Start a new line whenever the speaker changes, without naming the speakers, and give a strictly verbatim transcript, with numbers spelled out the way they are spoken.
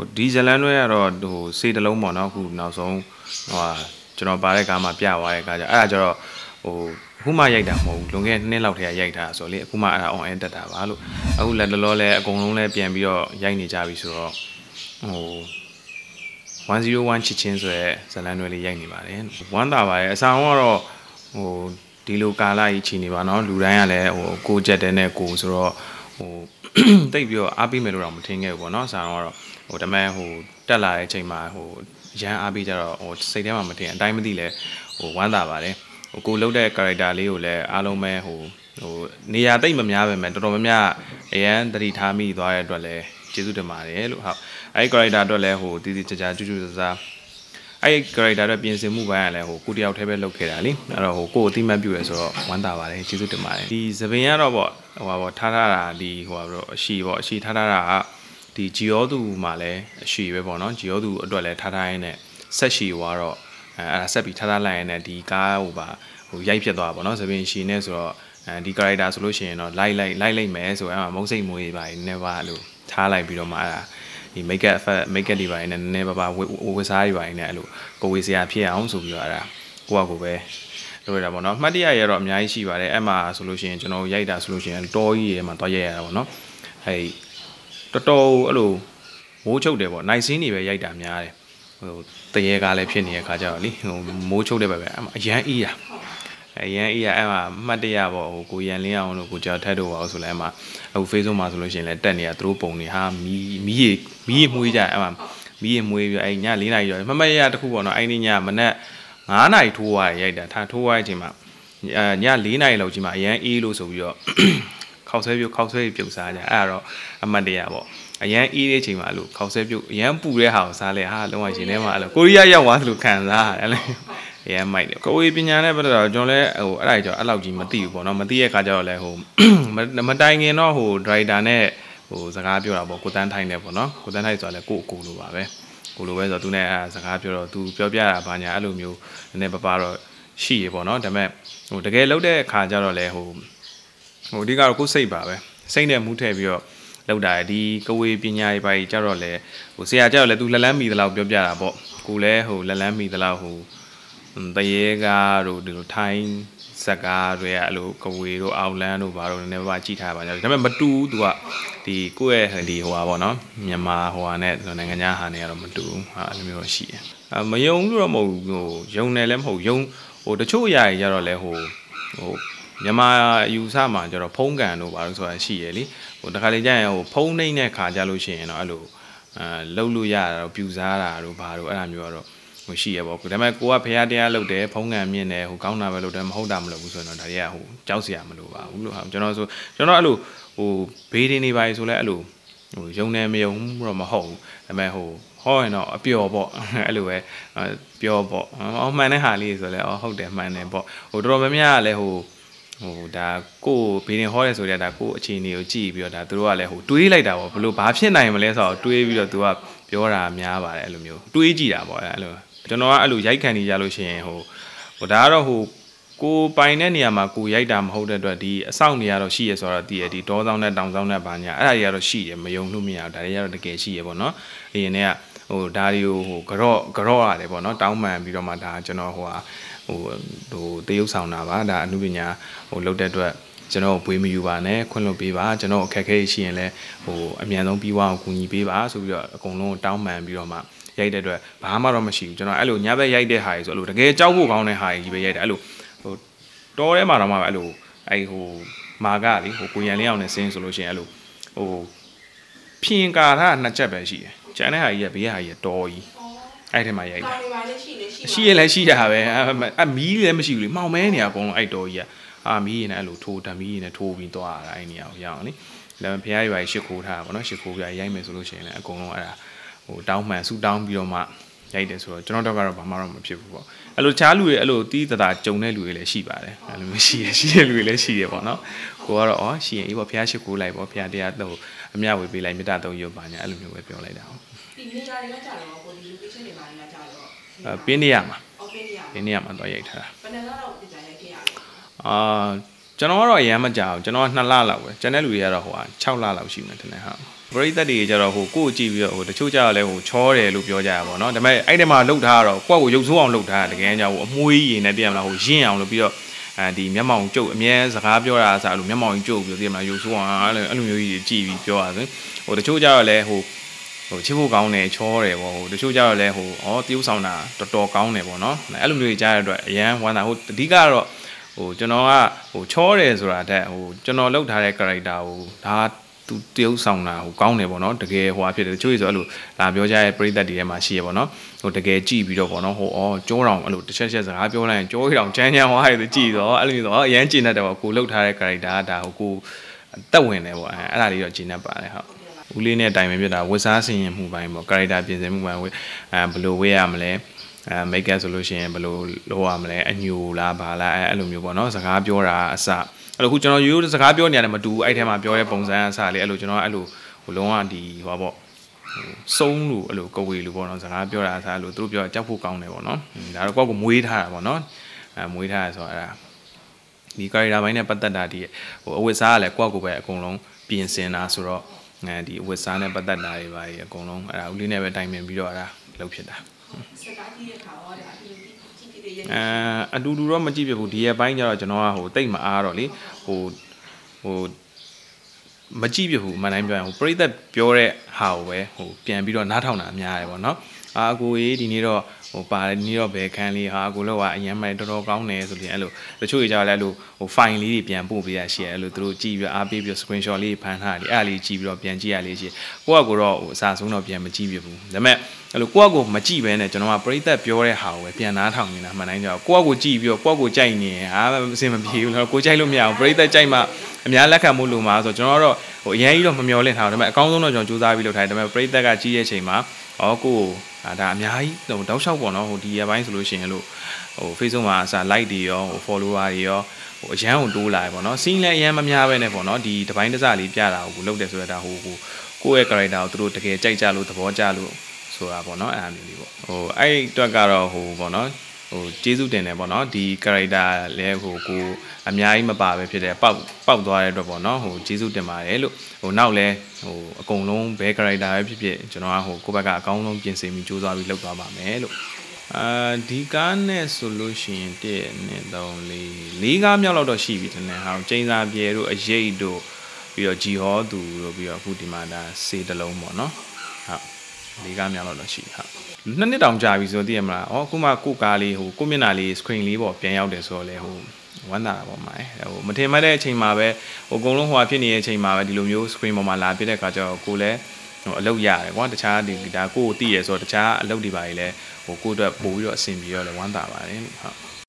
ဒီဇလန်တွေကတော့ဟိုစေတလုံးပေါ့နော်အခုနောက်ဆုံးဟိုကျွန်တော်ပါတဲ့ကားမှာပြသွားတဲ့ကားကြအဲ့ဒါကျတော့ဟိုအခုမှရိုက်တာမဟုတ်ဘူးလွန်ခဲ့နှစ်လောက်ထဲရိုက်တာဆိုလေအခုမှအဲ့ဒါ on air တက်တာပါလို့အခုလက်တလောလဲအကုန်လုံးလဲပြန်ပြီးတော့ရိုက်နေကြပြီဆိုတော့ဟိုone oh oneချစ်ချင်းဆိုရဲဇလန်တွေလေးရိုက်နေပါတယ်ဝမ်းသာပါတယ်အဆောင်ကတော့ဟိုဒီလိုကာလာကြီးချီနေပါနော်လူတိုင်းကလည်းဟိုကိုကြက်တဲ့နဲ့ကိုဆိုတော့ဟိုတိတ်ပြီးတော့အားပေးမယ်လို့တော့မထင်ခဲ့ဘူးပေါ့နော်ဆောင်ကတော့ဟိုတမန်ဟိုတက်လာတဲ့အချိန်မှာဟိုရန်အားပေးကြတော့ဟိုစိတ်ထဲမှာမထင်အတိုင်းမသိလဲဟိုဝမ်းသာပါတယ်ဟိုကိုလှုပ်တဲ့ character လေးကိုလည်းအားလုံးပဲဟိုဟိုနေရာတိတ်မများပဲမယ်တော်တော်များများအရန်တတိထားမိသွားတဲ့အတွက်လည်းကျေးဇူးတင်ပါတယ်လို့ဟုတ်အဲ့ character အတွက်လည်းဟိုတီးတီးကြကြကျူးကျူးဆဆအဲ့ character အတွက်ပြင်ဆင်မှုပိုင်းကလည်းဟိုကိုတယောက်တည်းပဲလုပ်ခဲ့တာလीအဲ့တော့ဟိုကိုအတိမတ်ပြုရဲဆိုတော့ဝမ်းသာပါတယ်ကျေးဇူးတင်ပါတယ်ဒီသပင်ကတော့ပေါ့ဟိုပါပေါ့ထားထားတာဒီဟိုပါတော့အရှိပေါ့အရှိထားထားတာကဒီဂျီယောသူမှာလည်းအရှိပဲပေါ့နော်ဂျီယောသူအတွက်လည်းထားထားရင်းနဲ့ဆက်ရှိသွားတော့အဲအဲ့ဒါဆက်ပြီးထားထားလိုက်ရင်းနဲ့ဒီကားဟိုပါဟိုရိုက်ဖြစ်သွားပါပေါ့နော်သပင်ရှိနေဆိုတော့အဲဒီ character ဆိုလို့ရှိရင်တော့လိုက်လိုက်လိုက်လိုက်မယ်ဆိုအဲ့မှာမုံစိတ်မွေးပါနေပါလို့ထားလိုက်ပြီးတော့မှအဲ့ဒါဒီ make up make up တွေပါနေနည်းနည်းပါးပါဝေစားတွေပါနေအဲ့လိုကိုဝေစရာဖြစ်အောင်ဆိုပြီးတော့အဲ့ဒါကိုကကိုပဲလုပ်ရတာပေါ့နော်မှတ်တရရတော့အများကြီးရှိပါတယ်အဲ့မှာဆိုလို့ရှိရင်ကျွန်တော်ရိုက်တာဆိုလို့ရှိရင်တောကြီးရဲ့မှာတွားရိုက်ရတာပေါ့နော်အဲ့တော်တော်အဲ့လိုမိုးချုပ်တယ်ပေါ့နိုင်စင်းတွေပဲရိုက်တာများတယ်ဟိုတရေကားလည်းဖြစ်နေတဲ့ခါကျတော့လေဟိုမိုးချုပ်တယ်ပဲပဲအဲ့မှာအရန်အေးရအရန်အေးရအဲ့မှာမှတ်တရပေါ့ဟိုကိုရန်လင်းအောင်လို့ကိုကြောက်ထက်တို့ပါဆိုလဲအဲ့မှာဟို Facebook မှာဆိုလို့ရှိရင်လည်းတက်နေတာသူတို့ပုံတွေဟာမီးမီးရီမီးရီမွေးကြအဲ့မှာမီးရီမွေးပြီးအဲ့ည၄နာရီရောမမရရတခုပေါ့နော်အဲ့ဒီညမနက်၅နာရီထိုးသွားရိုက်တာထားထိုးသွားတဲ့အချိန်မှာအဲည၄နာရီလောက်ကြီးမှာအရန်အေးလို့ဆိုပြီးတော့ခောက်ဆွဲပြုတ်ခောက်ဆွဲပြုတ်စားကြအဲ့ဒါတော့အမှတ်တရပေါ့အရန်အေးတဲ့အချိန်မှာအဲ့လိုခောက်ဆွဲပြုတ်အရန်ပူတဲ့ဟာကိုစားလဲဟာလုံးဝရှင်ထဲမှာအဲ့လိုကိုရီးယားရောက်သွားသလိုခံစားရတယ်လေအရန်မိုက်တယ်ကိုဝေပညာနဲ့ပတ်သက်တော့ကျွန်တော်လည်းဟိုအဲ့ဒါကြောင့်အဲ့လောက်ကြီးမသိဘူးပေါ့နော်မသိတဲ့ခါကျတော့လည်းဟိုမတိုင်ခင်တော့ဟိုဒရိုက်တာနဲ့ဟိုစကားပြောတာပေါ့ကိုတန်းထိုင်တယ်ပေါ့နော်ကိုတန်းထိုင်ဆိုတော့လည်းကိုအကူလိုပါပဲကိုလိုပဲဆိုတော့သူနဲ့အဲစကားပြောတော့သူပြောပြတာဘာညာအဲ့လိုမျိုးနည်းနည်းပပတော့ရှိရပေါ့နော်ဒါပေမဲ့ဟိုတကယ်လုပ်တဲ့အခါကျတော့လည်းဟိုဟိုအဓိကတော့ကိုစိတ်ပါပဲစိတ်နဲ့မူးထည့်ပြီးတော့လောက်တာဒီကဝေပညာရေးပိုင်းကြတော့လေဟိုဆရာကြတော့လေသူလက်လန်းမိသလောက်ပြောပြတာပေါ့ကိုလည်းဟိုလက်လန်းမိသလောက်ဟိုတရေကားတို့ဒီလိုထိုင်းဇက်ကားတွေကအဲ့လိုကဝေတို့အောင်လန်းတို့ဘာတို့နည်းနည်းပါကြည့်ထားပါကြတယ်ဒါပေမဲ့မတူဘူးသူကဒီကိုယ့်ရဲ့ဒီဟိုပါပေါ့နော်မြန်မာဟိုဟာနဲ့နိုင်ငံခြားဟာနဲ့ကတော့မတူဘူးဟာအဲ့လိုမျိုးရှိတယ်အမယုံလို့တော့မဟုတ်ဘူးဟိုယုံတယ်လည်းမဟုတ်ယုံဟိုတချို့အရာတွေကြတော့လဲဟိုဟိုမြန်မာယူဆမှာကျတော့ဖုံးကန်တို့ဘာလို့ဆိုတာရှိရလေဟိုတခါလေကြာရင်ဟိုဖုံးနှိမ့်တဲ့ခါကြလို့ရှိရင်တော့အဲ့လိုအဲလှုပ်လို့ရတာတော့ပြူစားတာတို့ဘာတို့အဲ့လိုမျိုးတော့ဟိုရှိရပေါ့ဒါပေမဲ့ကိုကဖះတရားလုပ်တယ်ဖုံးကန်မြင့်တယ်ဟိုကောင်းတာပဲလုပ်တယ်မဟုတ်တာမလုပ်ဘူးဆိုရင်တော့ဒါတွေကဟိုကြောက်စရာမလိုပါဘူးလို့ဟာကျွန်တော်ဆိုကျွန်တော်အဲ့လိုဟိုဘေးဒင်းနေပါဆိုလဲအဲ့လိုဟိုယုံနေမယုံတော့မဟုတ်ဘူးဒါပေမဲ့ဟိုဟောရင်တော့အပျော်ပေါ့အဲ့လိုပဲပြောပေါ့အော်မှန်တဲ့ဟာလေးဆိုလဲအော်ဟုတ်တယ်မှန်တယ်ပေါ့ဟိုတော်တော်များများကလည်းဟိုဟိုဒါကိုဘေးဒင်းဟောရဲဆိုတဲ့ဒါကိုအခြေအနေကိုကြည့်ပြီးတော့ဒါသူတို့ကလည်းဟိုတွေးလိုက်တာပေါ့ဘလို့ဘာဖြစ်နိုင်မလဲဆိုတော့တွေးပြီးတော့သူကပြောတာများပါတယ်အဲ့လိုမျိုးတွေးကြည့်တာပေါ့အဲ့လိုကျွန်တော်ကအဲ့လိုရိုက်ခံနေကြလို့ရှိရင်ဟိုဟိုဒါကတော့ဟိုကိုပိုင်တဲ့နေရာမှာကိုရိုက်တာမဟုတ်တဲ့အတွက်ဒီအဆောက်နေရာတော့ရှိရဆိုတော့တည်ရဒီတောဆောင်နဲ့တောင်ဆောင်နဲ့ဘာညာအဲ့ဒါတွေကတော့ရှိတယ်မယုံလို့မရဘူးဒါတွေကတော့တကယ်ရှိရပေါ့နော်အရင်ကဟိုဒါတွေကိုဟိုကြော့ကြော့ရတယ်ပေါ့နော်တောင်းပန်ပြီးတော့မှဒါကျွန်တော်ဟိုဟာဟိုဟိုတရုပ်ဆောင်တာပါဒါအမှုပညာဟိုလုပ်တဲ့အတွက်ကျွန်တော်ဘွေးမယူပါနဲ့ခွင့်လွှတ်ပေးပါကျွန်တော်အခက်အခဲရှိရင်လည်းဟိုအမြန်ဆုံးပြီးွားအောင်ကူညီပေးပါဆိုပြီးတော့အကုန်လုံးတောင်းပန်ပြီးတော့မှရိုက်တဲ့အတွက်ဘာမှတော့မရှိဘူးကျွန်တော်အဲ့လိုညဘက်ရိုက်တဲ့ဟာကြီးဆိုအဲ့လိုတကယ်ကြောက်ဖို့ကောင်းတဲ့ဟာကြီးပဲရိုက်တယ်အဲ့လိုဟိုတောထဲမှာတော့မှအဲ့လိုအဲ့ဟိုမာကလေဟိုကိုရန်လင်းအောင်နဲ့ဆင်းဆိုလို့ရှိရင်အဲ့လိုဟိုဖြင်ကာထားနှစ်ချက်ပဲရှိတယ်ကျန်တဲ့ဟာကြီးကဘေးဟာကြီးတော်ကြီးအဲ့ထဲမှာရိုက်တယ်ရှိရလဲရှိတာပဲအမီးလည်းမရှိဘူးလေမှောင်မဲနေရအကုန်လုံးအဲ့တော်ကြီးကအာမီးရင်လည်းအဲ့လိုထိုးဓာမီးရင်လည်းထိုးပြီးသွားတာအဲ့နေရာကိုရအောင်လေလည်းဖះရွာရှစ်ခိုးထားတာပေါ့နော်ရှစ်ခိုးပြရိုက်မယ်ဆိုလို့ရှိရင်လည်းအကုန်လုံးအဲ့ဒါဟိုတောင်းမှန်ဆူတောင်းပြီးတော့မှရိုက်တယ်ဆိုတော့ကျွန်တော်တော့ကတော့ဘာမှတော့မဖြစ်ဘူးပေါ့အဲ့လိုချားလူတွေအဲ့လိုတီးတတာကြုံတဲ့လူတွေလည်းရှိပါတယ်အဲ့လိုမျိုးရှိရရှိတဲ့လူတွေလည်းရှိရပေါ့နော်ကိုကတော့အော်ရှိရင်အေးပေါ့ဖះရှစ်ခိုးလိုက်ပေါ့ဖះတရားတော့အမြဝေပေးလိုက်မေတ္တာသုံးရုပ်ပါညာအဲ့လိုမျိုးပဲပြောလိုက်တာဟုတ်
ဒီနေရာတွေကကြာတော့ကိုဒီ location တွေပါနေတာကြာတော့
အဲပင်းနေရမှာ
အော်ပင်းနေရ
ပင်းနေရမှာတော့ရိုက်ထားတာ
ဘယ်နှစ်လတော့ပြကြရိုက်ခဲ့ရလဲ
အာကျွန်တော်ကတော့အရမ်းမကြောက်ကျွန်တော်ကနှစ်လလောက်ပဲကျန်တဲ့လူတွေကတော့ဟိုဟာ၆လလောက်ရှိမှထင်တယ်ဟာ
ဟ
ပရိသတ်တွေကြတော့ဟိုကိုယ်ကြည့်ပြီးတော့ဟိုတချို့ကြတော့လဲဟိုချောတယ်လို့ပြောကြရပါတော့ဒါပေမဲ့အဲ့ဒီမှာလှုပ်ထားတော့ကိုယ့်ကိုရုပ်ဆိုးအောင်လှုပ်ထားတာတကယ်ကြောင့်ဟိုအမွှေးရည်နဲ့တည်ရမလားဟိုရင့်အောင်လို့ပြီးတော့အဲဒီမျက်မှောင်ကျုပ်အမြဲစကားပြောတာအစားအဲ့လိုမျက်မှောင်ကျုပ်ပြီးတည်ရမလားရုပ်ဆိုးအောင်အဲ့လိုအဲ့လိုမျိုးကြီးကြည့်ပြီးပြောရဆိုဟိုတချို့ကြတော့လဲဟိုဟိုချစ်ဖို့ကောင်းတယ်ချောတယ်ပေါ့ဟိုတချို့ကြတော့လဲဟိုဩတရုပ်ဆောင်တာတော်တော်ကောင်းတယ်ပေါ့နော်အဲ့လိုမျိုးကြီးကြားရတဲ့အတွက်အရန်ဝမ်းသာဟိုအဓိကတော့ဟိုကျွန်တော်ကဟိုချောတယ်ဆိုတာတဲ့ဟိုကျွန်တော်လုပ်ထားတဲ့ character ဟိုဒါသူတရုပ်ဆောင်တာဟိုကောင်းတယ်ပေါ့နော်တကယ်ဟိုအဖြစ်တယ်တချို့ဆိုအဲ့လိုလာပြောကြတဲ့ပရိသတ်တွေထဲမှာရှိရပေါ့နော်ဟိုတကယ်ကြည့်ပြီးတော့ပေါ့နော်ဟိုဩကျိုးတောင်အဲ့လိုတစ်ချက်ချက်စကားပြောလိုက်ရင်ကျိုးတောင်ချမ်းချမ်းဝါးရတယ်ကြည့်တော့အဲ့လိုမျိုးတော့အရန်ကျင်တတ်တယ်ပေါ့ကိုလုပ်ထားတဲ့ character ဒါဟိုကိုတက်ဝင်တယ်ပေါ့အဲ့အဲ့ဒါလေးတော့ကျင်တတ်ပါတယ်ဟုတ်ဦးလေးနဲ့တိုင်ပင်ပြတာဝတ်စားဆင်ရင်မှုပိုင်းပေါ့ character ပြင်ဆင်မှုပိုင်းဝဲအဲဘယ်လိုဝေးရမလဲအဲ make up ဆိုလို့ရှိရင်ဘယ်လိုလုပ်ရမလဲအညိုလားဘာလားအဲအဲ့လိုမျိုးပေါ့နော်စကားပြောတာအစအဲ့လိုခုကျွန်တော်ရိုးရိုးစကားပြောနေရတယ်မတူအဲ့ထဲမှာပြောတဲ့ပုံစံအစလေးအဲ့လိုကျွန်တော်အဲ့လိုဟိုလုံးဝဒီဟောပေါ့စုံးလို့အဲ့လိုကဝေလို့ပေါ့နော်စကားပြောတာအစားလို့သူတို့ပြောကြောက်ဖို့ကောင်းတယ်ပေါ့နော်ဒါတော့ကိုယ့်ကိုမွေးထားတာပေါ့နော်အဲမွေးထားရဆိုတော့အဲ့ဒါဒီ character ဘိုင်းနဲ့ပတ်သက်တာဒီဟိုအဝတ်စားကလည်းကိုယ့်ကိုပဲအကုန်လုံးပြင်ဆင်တာဆိုတော့အဲဒီအဝတ်စားနဲ့ပတ်သက်တာတွေပါအကုန်လုံးအဲ့ဒါဦးလေးနဲ့ပဲတိုင်ပင်ပြီးတော့အဲ့ဒါလုပ်ဖြစ်တာ
စကားကြီးတဲ့ခါတော့ဒါအတူတူကြည့်ကြည့်တဲ့
အဲအတူတူတော့မကြည့်ပြဘူးဒီရဲ့ဘိုင်းကျတော့ကျွန်တော်ကဟိုတိတ်မအားတော့လေဟိုဟိုမကြည့်ပြဘူးအမှန်တိုင်းပြောရင်ဟိုပရိသတ်ပြောတဲ့ဟာကိုပဲဟိုပြန်ပြီးတော့နားထောင်တာအများတယ်ပေါ့နော်အာအကိုကြီးဒီနေ့တော့ဟိုပါတယ်ဒီနေ့တော့ဘယ်ခန်းလေးဟာအကိုလောက်ကအရင်မှတော်တော်ကောင်းတယ်ဆိုပြီးအဲ့လိုတချို့ကြလည်းအဲ့လိုဟို file လေးတွေပြန်ပို့ပေးရရှိတယ်အဲ့လိုသူတို့ကြည့်ပြီးအားပေးပြီး screenshot လေးဖန်ထားတယ်အဲ့ဒါလေးကြည့်ပြီးတော့ပြန်ကြည့်ရလေးရှိကိုယ့်အကိုတော့ဟိုအစားဆုံးတော့ပြန်မကြည့်ပြဘူးဒါပေမဲ့အဲ့လိုကိုယ့်အကိုမကြည့်ဘဲနဲ့ကျွန်တော်ကပရိသတ်ပြောတဲ့ဟာကိုပဲပြန်နားထောင်နေတာမှန်တိုင်းကြောက်ကိုယ့်အကိုကြည့်ပြီးတော့ကိုယ့်အကိုကြိုက်နေဟာအဆင်မပြေဘူးနော်ကိုကြိုက်လို့မရဘူးပရိသတ်ကြိုက်မှအများလက်ခံမှုလိုမှာဆိုကျွန်တော်တော့ဟိုအရင်ကြီးတော့မမျောလင့်ထားဘူးဒါပေမဲ့အကောင်းဆုံးတော့ကျွန်တော်စူးစမ်းပြီးလုပ်ထားတယ်ဒါပေမဲ့ပရိသတ်ကကြည့်ရဲ့အချိန်မှာဩကိုဒါအများကြီးဟိုတောက်လျှောက်ပေါ့နော်ဟိုဒီရပိုင်းဆိုလို့ရှိရင်လို့ဟို Facebook မှာအစား like တွေရောဟို follower တွေရောဟိုအရန်ကိုတိုးလာတယ်ပေါ့နော်စီးလည်းအရန်မများပဲနဲ့ပေါ့နော်ဒီတစ်ပိုင်းတစ်စလေးပြတာကိုလုပ်တယ်ဆိုတော့ဒါဟိုကိုကိုယ့်ရဲ့ character ကိုသူတို့တကယ်ကြိုက်ကြလို့သဘောကျလို့ဆိုတာပေါ့နော်အဲ့အမျိုးလေးပေါ့ဟိုအဲ့အတွက်ကတော့ဟိုပေါ့နော်ဟိုကျေးဇူးတင်တယ်ပေါ့နော်ဒီ character လည်းဟိုကိုအများကြီးမပါပဲဖြစ်တယ်ပေါက်ပေါက်သွားတဲ့အတွက်ပေါ့နော်ဟိုကျေးဇူးတင်ပါတယ်လို့ဟိုနောက်လဲဟိုအကုန်လုံးဘယ် character ပဲဖြစ်ဖြစ်ကျွန်တော်ကဟိုကိုယ့်ဘက်ကအကောင်းဆုံးပြင်ဆင်ပြီးကြိုးစားပြီးလုပ်သွားပါမယ်လို့အာဒီကားနဲ့ဆိုလို့ရှိရင်တစ် နှစ် သုံး လေးလေးကားမြောက်တော့ရှိပြီတဲ့ဟောင်းကျင်းစာပြေတို့အရေးတို့ပြီးတော့ဂျီဟောသူတို့ပြီးတော့အခုဒီမှာဒါစေးတလုံးပေါ့နော်ဟုတ်လေးကားမြောက်တော့ရှိဟုတ်နှစ်နှစ်တောင်ကြာပြီဆိုတော့သိရမလားဩအခုမှကိုကားလေးဟိုကိုမျက်နှာလေး screen လေးပေါ့ပြန်ရောက်တယ်ဆိုတော့လေဟိုဝမ်းသာတာပေါ့မိုင်းဟိုမထင်မှတ်တဲ့အချိန်မှာပဲဟိုအကုန်လုံးဟိုဖြစ်နေတဲ့အချိန်မှာပဲဒီလိုမျိုး screen ပေါ်မှာလာပြတဲ့ခါကျတော့ကိုလည်းဟိုအလုပ်ရတယ်ကွာတခြားဒီဒါကိုကိုသိရဆိုတော့တခြားအလုပ်တွေပါကြီးလဲဟိုကိုအတွက်ပို့ပြီးတော့အဆင်ပြေတော့လဲဝမ်းသာပါတယ်ဟုတ်